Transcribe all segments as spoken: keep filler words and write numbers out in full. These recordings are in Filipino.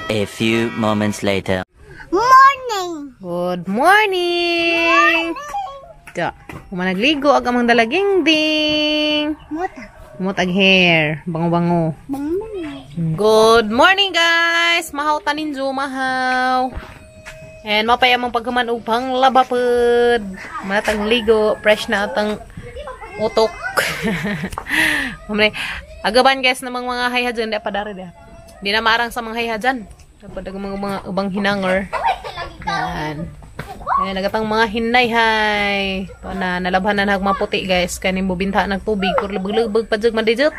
A few moments later. Morning. Good morning. Ka, kuma nagligo ag amang dalaging ding. Mota. Mutag hair, bango-bango. Bang. Good morning guys. Mahaw tanin jo mahaw. And mapaya mong pagkaman upang labapod. Matang ligo, fresh na atang utok. Mamre, agaban guys namang mga hayhajan di padari dia. Di na marang sa mga hayhajan. Dapat mga mga ubang hinangor. Yan. Ayan, nagatang mga hinay-hay. Ito na, nalabhan na nagmaputi guys. Kanin mo binta ng tubig. Kurlubog-lubog pa dyan madijot.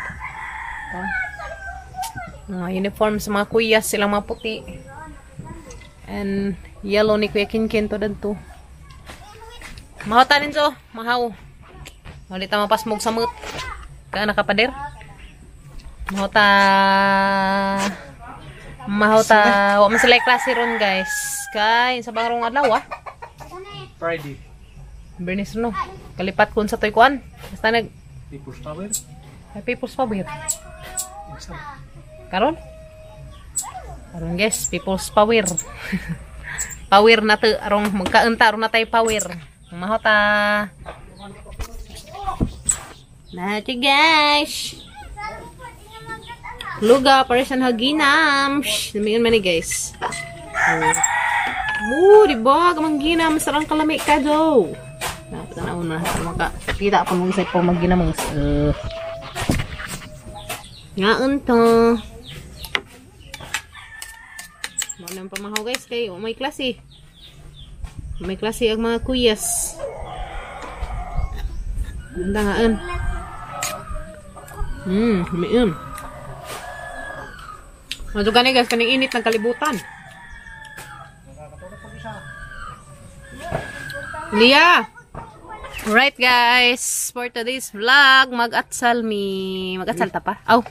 Mga uniform sa mga kuyas silang maputi. And yellow ni Kuya Kinkin to danto. Mahaw tanin so. Mahaw. Ulit na mapasmog sa mut. Kaan nakapader? Mahaw ta... Mahaw ta... Wa man sila klase ron guys. Kay sa bangrong adlaw ah. Friday. Bernis no. Kalipat kun sa toy kuan. Basta nag People's Power. Ay, People's Power. Karon? Karon guys, People's Power. Power na to arong magkaunta aron na tay power. Mahaw ta. Na ti guys. Luga para siyang haginam. Shhh, namiyon man ni guys. Oh, di ba? Gamang ginam. Sarang kalami ka, Joe. Napatanaw na. Makakita ako mong isa po mag-ginam. Uh. Ngaon to. Maunang pamahaw guys. Kaya may klase. May klase ang mga kuyas. Ganda ngaon. Hmm, mayroon. Medyo gani guys, kaning init ng kalibutan. Lia! Alright guys, for today's vlog, mag-atsal mi. Mag-atsal ta pa? Aw.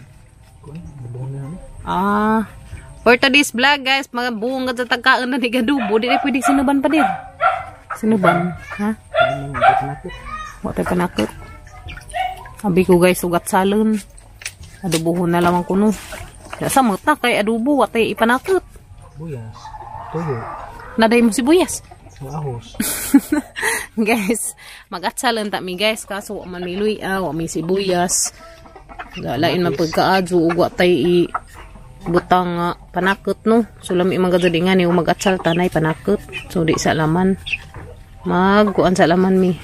Ah. For today's vlog guys, mga buong sa tagkaan na ni gadubo. Di na pwede sinuban pa din. Sinuban? Ha? Huwag tayo panakot. Sabi ko guys, ugat salon. Adubuhon na lamang kuno. Samot na kay adubo at ay ipanakot. Buyas. Tuyo. Naday mo si buyas. Ahos. Guys, mag-atsalan ta mi guys. Kaso wa man miluy ah, wa mi si buyas. Galain man pagkaadyo ug wa tay i butang uh, panakot no. So lami magadi nga ni mag-atsal tanay panakot. So di sa laman. Mag-kuan sa laman mi.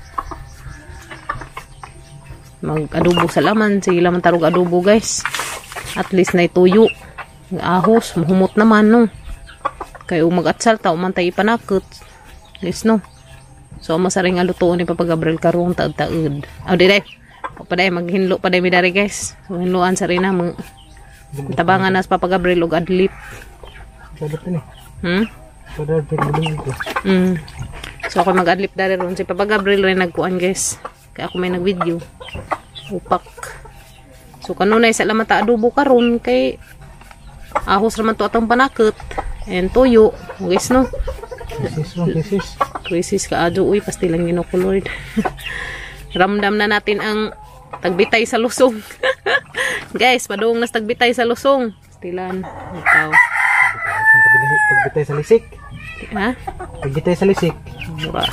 Mag-adobo sa laman. Sige laman tarog adobo guys. At least na ituyo. Ahos, mahumot naman no. Kaya mag-atsal tao man tayo ipanakot. At least no. So masaring alutoon ni papagabril karong taod-taod. O di day. O pa day maghinlo pa day midari guys. So hinloan sa rin na mo. Tabangan na sa papagabril og adlip. Sabat ni. Hmm? Padar pagdulong ko. Hmm. So ako mag-adlip dari ron si papagabril rin nagkuan guys. Kaya ako may nag-video. Upak. So kanunay sa laman ta adobo karon kay ahos raman to atong panakot and tuyo guys no. Krisis ron, krisis. Krisis ka adyo uy pasti lang ginukulord. Ramdam na natin ang tagbitay sa lusong. Guys, padung nas tagbitay sa lusong. Pastilan. Ikaw. Pagbitay sa lisik. Ha? Pagbitay sa lisik. Mura.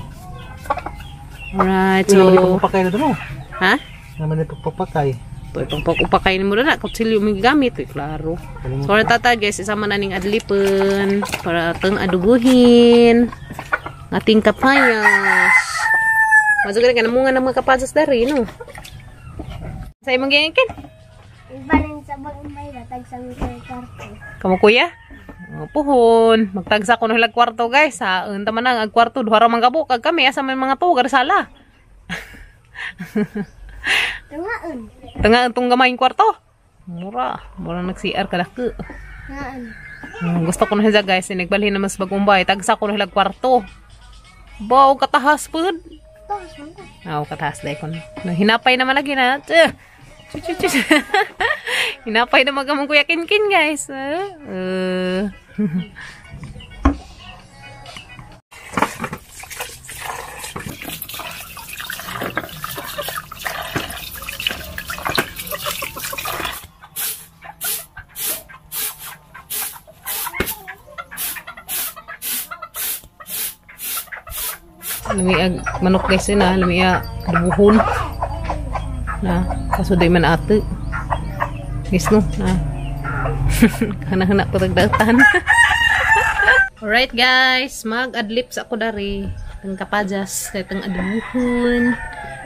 Alright, So, so papakay na to mo. ha? Naman na pagpapakay. Ito itong pag-upakain mo na na. Kutsilyo may gamit. Eh, klaro. So, tata guys, isama na ning adlipen para atong adubuhin. Ating kapayas. Masugaling ka na mga ng mga kapasas dari, no? Sa'yo mong ginikin? Iba rin sa bang may batag sa mga kwarto. Kamu kuya? Oh, puhon. Magtagsa ko ng kwarto guys. Ha? Unta man ang kwarto. Duhara mang kabukag kami. Asa may mga tugar sala. Tungaan. Tanga itong gamayong kwarto. Mura. Mura nag-C R ka laki. Tungaan. Hmm, gusto ko na siya guys. Nagbalhin na mas bagong bahay. Tagsa ko na kwarto. Baw, katahas po. Tapos mo ko. Oo, katahas dahil ko. Hinapay naman lagi na. Tch. Hinapay na magamang Kuya Kinkin guys. Uh. Lumiag manok guys na, lumiag dubuhon. Na, kaso di man ate. Guys no, na. Hana-hana ko tagdatan. Alright guys, mag-adlips ako dari. Tang kapajas, kaya tang adubuhon.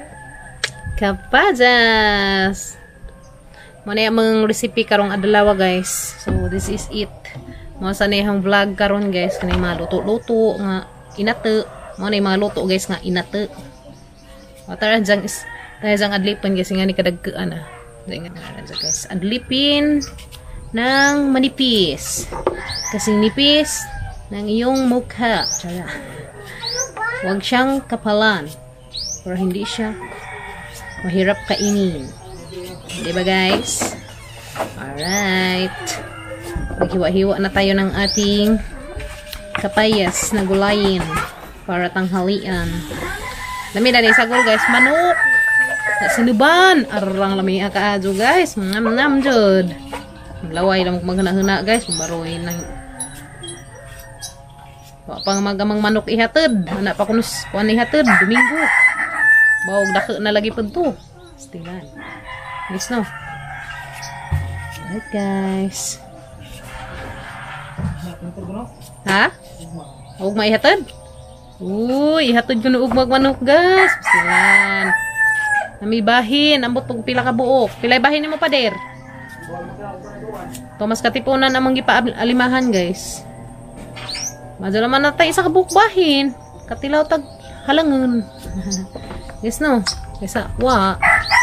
Kapajas! Muna yung mga recipe karong adalawa guys. So this is it. Mga sanayang vlog karon guys. Kanay mga luto-luto nga inate. Muna yung mga luto guys nga inate. Tara dyan is tayo dyan adlipin guys. Nga ni kadagkaan ah. Dyan guys. Adlipin ng manipis. Kasing nipis ng iyong mukha. Tsara. Huwag siyang kapalan. Para hindi siya mahirap kainin. Diba guys? Alright. Maghiwa-hiwa na tayo ng ating kapayas na gulayin para tanghalian. Lami na rin sagol guys. Manok! Sinuban! Arang lami akaadyo guys. Ngam-ngam jud. Laway lang maghana-hana guys. Baroy ng pang magamang manok ihatid. Anak pa kunus kuan ihatid. Domingo. Bawag dako na lagi pa to. Stilan. Guys no. Alright guys. Ha? Huwag maihatid? Uy, ihatid ko na ugmag manok guys. Stilan. Nami bahin. Ambot pag pila ka buok. Pilay bahin mo pa der. Thomas katipunan amang gipa-alimahan guys. Madyo naman na tayo sa kabuk bahin. Katilaw tag halangan. Yes no. Kesa wa.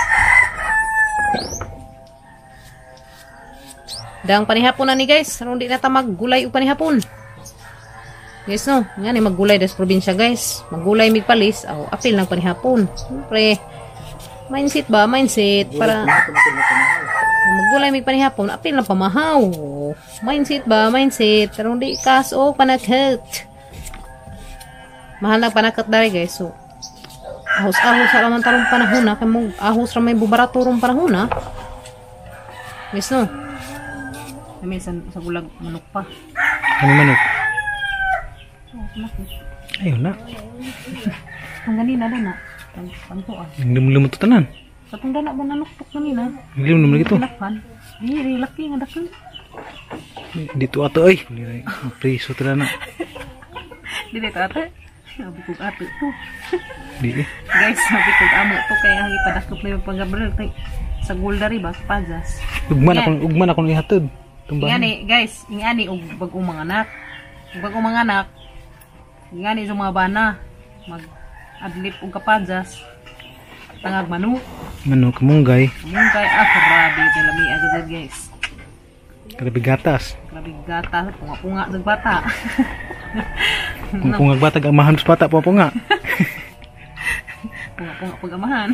Dang panihapon na ni guys. Aron di na ta maggulay og panihapon. Guys no. Nga ni maggulay des probinsya guys. Maggulay mig palis. Aw, apil ng panihapon. Siyempre. Mindset ba? Mindset para maggulay mig panihapon. Apil ng pamahaw. Mindset ba? Mindset. Aron di kas o panakot. Mahal na panakot dari guys. So ahos-ahos sa raman tarong panahon na. Kaya mong ahos ramay bubaraturong panahon na. Yes no. Kami sa, sa gulag manok pa. Ano manok? Oh, manok. Ayun na. Ang ganina na na. Pantuan. Lumulumot to tanan. Sa itong dana ba nanuktok ganina? Lumulumot lagi to. Pinakpan. Ay, laki nga dakil. Dito ato ay. Priso tanan na. Dili ito ate. Sabi kong ate to. Di eh. Guys, sabi kong amo to. Kaya ang ipadakop na yung pag-gabriel. Sa guldari ba? Sa pajas. Ugman akong ugman akong ihatod. Ingani guys, ingani og bag-ong mga anak. Ug bag-ong mga anak. Ingani sa mga bana mag adlip og kapajas. Tangag manok. Manok munggay. Munggay ah grabe lami agad guys. Grabe gatas. Grabe gata, punga-punga ng bata. Kung pungag bata amahan sa bata po punga. Punga-punga pagamahan.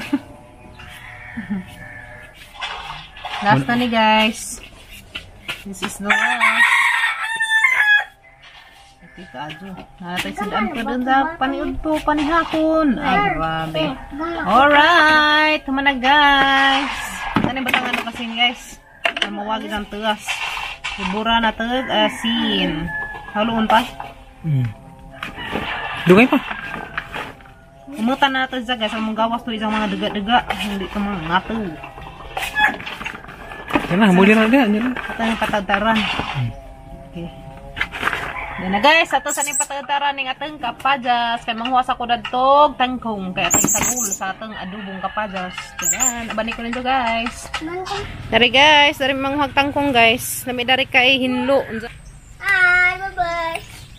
Last na ni guys. This is the last. Okay, kaadyo. Natay sidaan ko dun sa paniud po, panihakon. Ay, grabe. Alright. Tama na guys. Saan yung batang ano kasi guys? Ay, mawagin ang tugas. Ibura na tug asin. Haluon pa. Hmm. Dugay pa. Umutan na natin sa guys. Ang mga gawas to isang mga daga-daga. Hindi ka mga ngato. Yan na, muli na din. Yan na. Ito yung patadaran. Okay. Yan na guys. Ito sa yung patadaran ng atong kapajas. Kaya manghuwas ako na dog tangkong. Kaya atong sagul sa atong adubong kapajas. Yan. Abani ko nito guys. Dari guys. Dari manghuwag tangkong guys. Nami dari kay hinlo. Hi, bye-bye.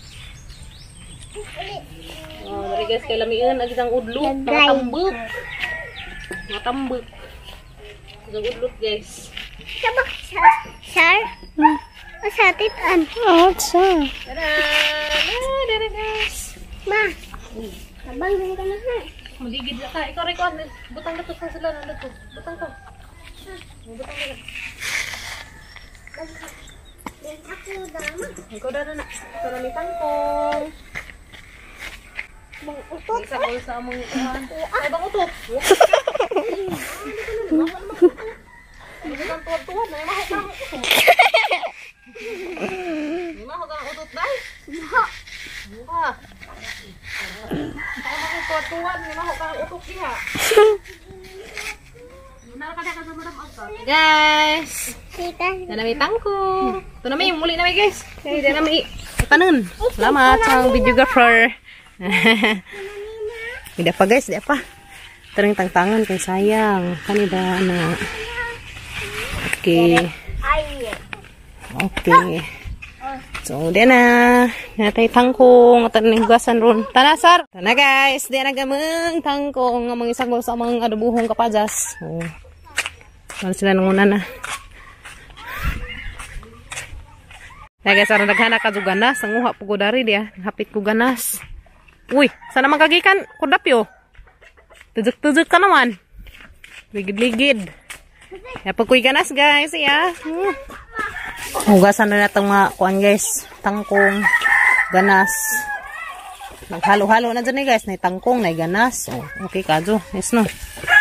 Oh, dari guys kay lamiin. Agitang udlo. Matambuk. Matambuk. Agitang udlo guys. Sabak, sar. Sar? Masatit an. Oh, sir. Tada! Ah, dari guys. Ma. Abang din ka na ha. Maligid na ka. Ikaw, Rico. Butang ka to sa sila. Nandito to. Butang ka. Butang ka. Ako dama. Ikaw na na. Ito na ni Tangkong. Bang utot. Isa ko sa among ikuhan. Ay, bang utot. Hindi ka nang tuwad-tuwad. May mahal ka ang utot. May mahal ka ang utot, dahil. Maha. Maha. Maha. Guys, Kita. nanami tangkong. Ito nami, muli nami guys. Kaya nami ipanon. Salamat sa videographer. Tidak pa guys, tidak pa. Tering tangtangan kay sayang. Kanida na. Okay. Ay. Okay. So, di na. Natay tangkong. At ang hugasan ron. Tana, sir. Tana, guys. Di na gamang tangkong. Ang mga isang sa mga adubuhong kapajas. Oh. Wala sila nang una na. Na, guys. Arang naghanak ka ganas. Ang uha po ko dari dia. Hapit ko ganas. Uy, sana magagikan. Kudapyo. Tuzuk-tuzuk ka naman. Ligid-ligid. Yapag ko'y ganas, guys. Yeah. Hmm. Hugasan na natang mga kuan guys, tangkong, ganas. Naghalo-halo na dyan eh guys, na tangkong, na ganas. Oh, okay kadyo, yes no.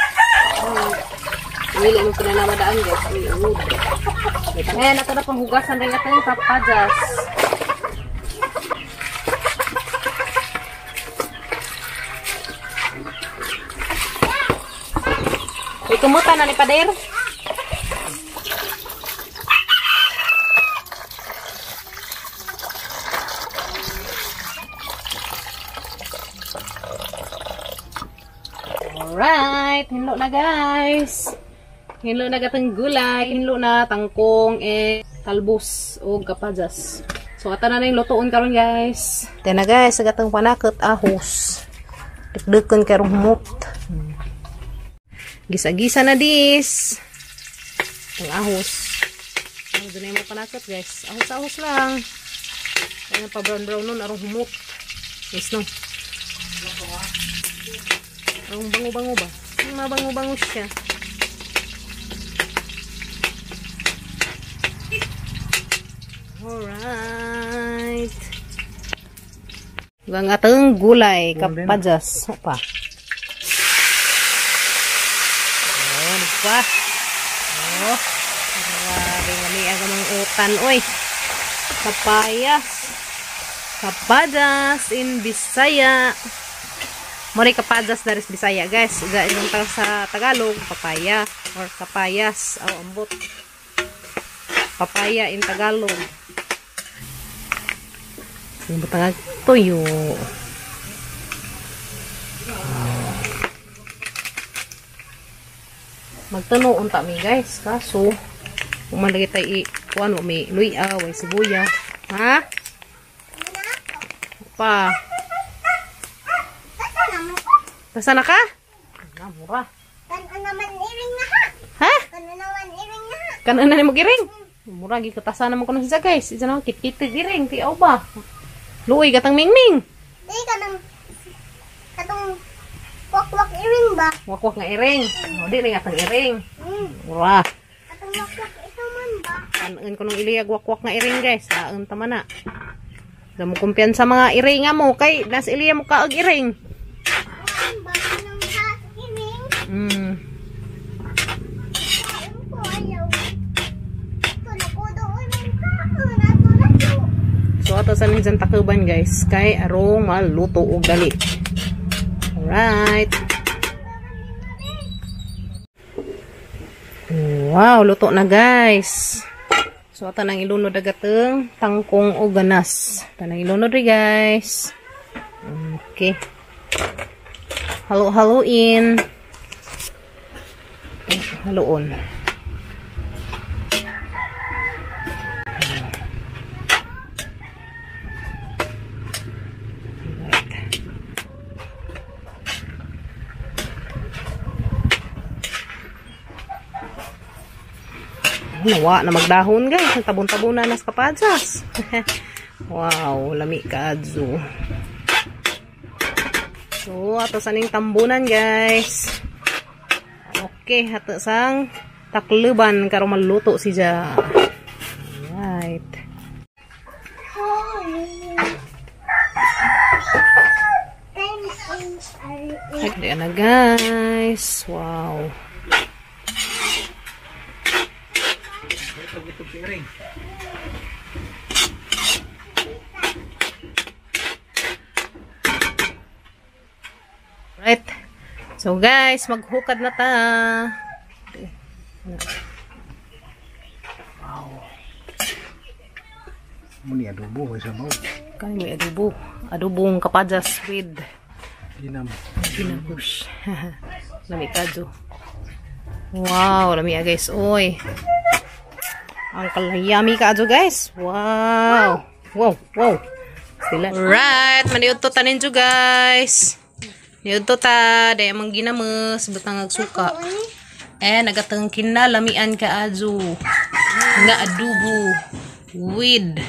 Wili mo pinanamadaan guys, uyod. Ayan, ito na pang hugasan rin natin yung kapajas. Uy, kumuta na ni Pader. Alright, hinlo na guys. Hinlo na gatang gulay, hinlo na tangkong, eh, talbos o kapajas. So, ata na na yung lutoon karon guys. Ito na guys, gatang panakot ahos. Dikdikon karong humot. Gisa-gisa na dis. Ang ahos. Ano doon yung panakot guys. Ahos-ahos lang. Kaya pa brown-brown nun, arong humot. Yes no. Ang bango-bango ba? Ang mabango-bango siya. Alright. Ang atang gulay, kapajas. Apa? Oh, diba? Oh. Grabe nga may agamang utan. Oy. Kapayas. Kapajas in Bisaya. Mori kapajas dari Bisaya guys. Uga yung sa Tagalog, papaya or kapayas. Oh, ambot. Papaya in Tagalog. Yung batang tuyo. Magtanong unta mi guys. Kaso, kung malagay tayo i-kuan mo, may luya, may sibuya. Ha? Pa. Tasa na ka? Ah, mura. Kan naman iring na ha. Ha? Kan naman iring na ha. Kanan na mo giring. Mura gi katasa naman ko na siya guys. Isa na kit-kit giring ti aw ba. Luoy gatang mingming. Di ka nang katong wak-wak iring ba? Wakwak nga iring. O di ring atang iring. Hmm. Mura. Katong wak-wak ito man ba? Kanan ko nung iliyag wakwak nga iring guys. Saan tama na. Da mo kumpiyansa mga iring mo kay nas iliya mo kaag iring. Ang baka ng ha iring. Hmm. Ayun ko ayaw. Ito na ko doon ang kaon. Ato na to. So ato sa nidyan takuban guys. Kay arong maluto og dali. Alright. Wow, luto na guys. So ato nang ilunod agateng tangkong o ganas. Ato nang ilunod ri guys. Okay. Halo-haloin. Haloon. Nawa na magdahon guys. Tabon-tabunan nas kapajas. Wow, lami kaadzo. So, ato saning tambunan guys. Okay, ato sang takluban karo maluto siya. Alright. Like na guys. Wow. Right. So guys, maghukad na ta. Muni adobo may sabaw. Kani may adobo. Adobong kapajas with Ginam. ginabush. Lami kadyo. Wow, lami ah guys. Oy. Ang kalayami kadyo guys. Wow. Wow, wow. Sila. Alright, maniud to tanin jo guys. Niud to ta, daya mang ginamus, butang agsuka. Eh, nagatang kinalamian ka adyo. Nga adobo with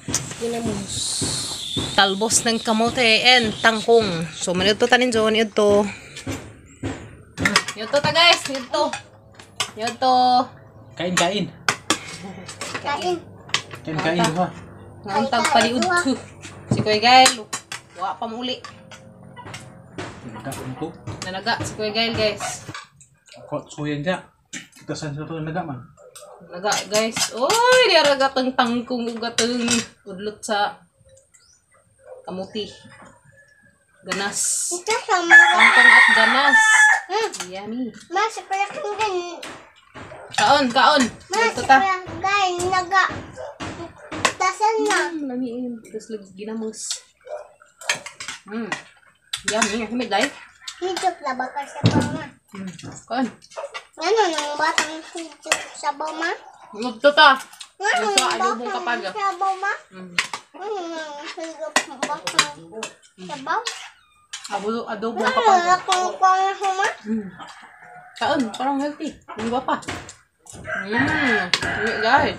talbos ng kamote and tangkong. So, maniud to tanin jo, niud to. Niud to ta guys, niud to. Niud to. Kain kain. Kain. Kain kain ha. Ngantag paliud to. Si Kuya Gail, wa pa muli. Nagka untuk. Nanaga si Kuya Gail guys. Ako suyan ja. Kita san sa to naga man. Nanaga guys. Oy, di ara gatang tangkong gatang udlot sa kamuti. Ganas. Ito sama. Tangkong at ganas. Hmm. Yummy. Mas pala kang gan. Kaon, kaon. Mas Ito ta. pala gan naga. Tasan na. Hmm, lamiin. Tapos lagi ginamos. Hmm. Yummy. Himig dahil. Hijok na ba ka sa bama? Hmm. Kaon. Ano nang batang hijok sa bama? Ito ta. Ano Ito, nang adobong batang kapaga. sa bama? Hmm. Ano nang hijok batang sa bama? Abo, adobong Ano kapag. nang kung na huma? Hmm. Kaon, parang healthy. Hindi ba pa? Hmm. Himig guys.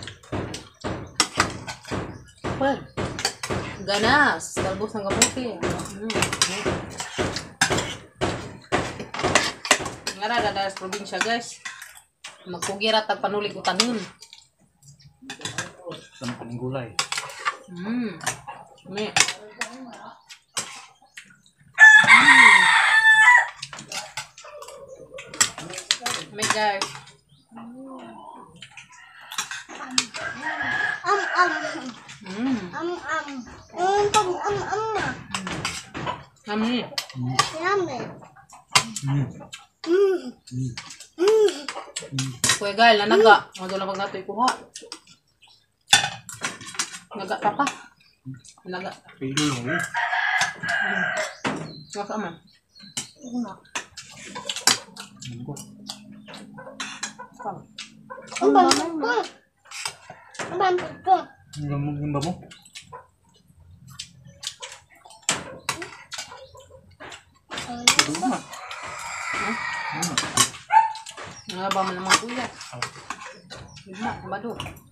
Well, ganas. Talbos ng kamuti. Hmm. Ngara, dada sa probinsya guys. Magkugira tag panulig utanon. Sama kaning gulay. Hmm. May. May guys. Am am. Hmm. Am am. Ang pag am am na. Nami. Yummy. Hmm. Mm. Mm. Kuya Gail, nanaga. Mado lang pag nato ikuha. Naga pa pa. Naga. Pilo lang. Nga ka man. Una. Munggo. Kam. Ang bambang ko. Ang bambang ko. Ngamong gimba mo. Duma. Nga ba man naman kuya? Lima, mado.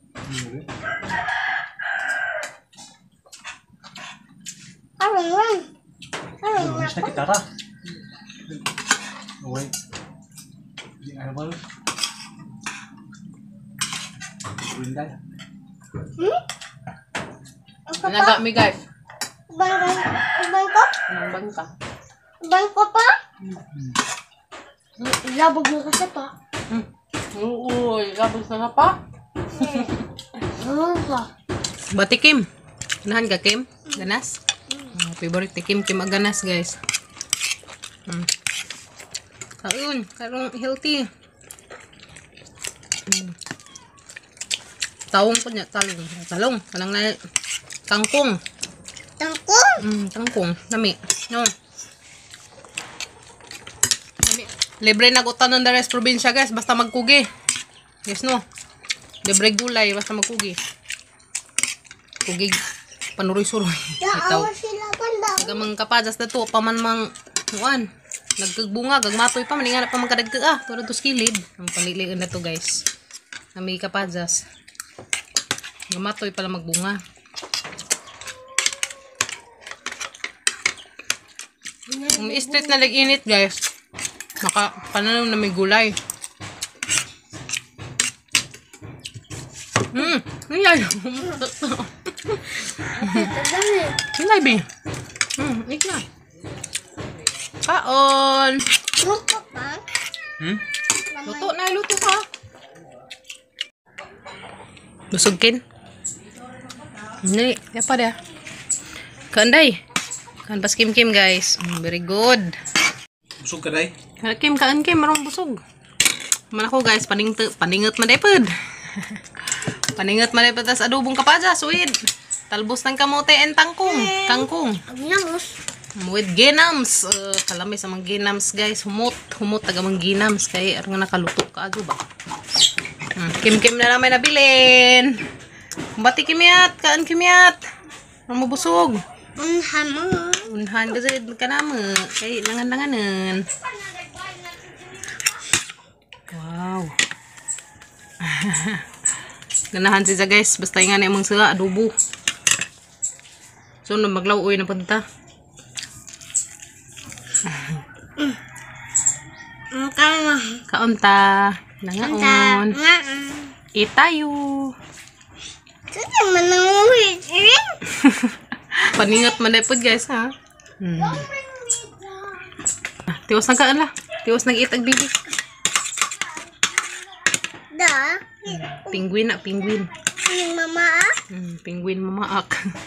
Arang lang. Arang lang. Mas na kita ra. Away. Di ano ba? Brinday. Hmm? Ang kapa? Naga mi guys. Bangko? Bangko? Anong bangka? Bangko pa? Labog mo kasi pa. Hmm. Oo, labos na pa. Oo pa. Bati Kim. Unahan ka Kim? Ganas? Oh, favorite ni Kim, Kim ang ganas guys. Hmm. Kaon, karong healthy. Hmm. Tawong po niya, talong. Talong, talang na kangkong. Tangkong? Hmm, kangkong. Nami. No. Nami. Libre nagutan ng Dares probinsya guys, basta magkugi. Yes no. Libre gulay, basta magkugi. Kugi, panuroy-suroy. Itaw. Daawa sila pala. Nagamang kapadas na to, paman mang, nuan. Nagkagbunga, gagmatoy pa, maninganap pa magkadagka. Ah, tulad to skilid. Ang paliliin na to guys. Nami kapadas. Gamatoy pala magbunga. Kung straight na lag-init guys, maka pananaw na may gulay. Hmm, nilay. Nilay ba? Hmm, ikna. Kaon. Luto pa? Hmm? Luto na, luto ka. Busugkin. Hindi, yapa dia. Kanday. Kan pas kim-kim guys. Mm, very good. Busog ka day. Kim, kaan Kim, marong busog. Man ako guys, paning paningot madepod. Paningot madepod tas adobong kapaja, suid. Talbos ng kamote and tangkong, kangkong. Agnamos. With ginams. Uh, kalami sa mga ginams guys. Humot, humot taga mga ginams kay aron nga nakaluto ka ago ba. Hmm, kim-kim na namin nabilin. Bati kimyat, kaan kimyat. Ano mo busog? Unhan mo. Unhan kasi ka naman. Kay langan-langanan. Wow. Ganahan siya guys. Basta nga na yung sila, adobo. So, maglawoy na punta. Kaya. Kaunta. Nangaon. Itayo. Kasi mananguhit rin. Paningat man po guys ha. Hmm. Tiwas na kaan la. Tiwas nag itag bibi. Da. Penguin na, penguin. Yung mama ah. Hmm, penguin mamaak.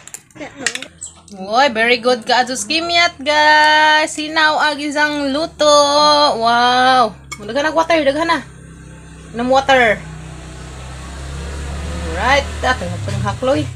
Oy, very good ka atus kimyat guys. Sinaw ag isang luto. Wow. Daghan nag water, daghan na. Nam water. Right, tatang hakloy.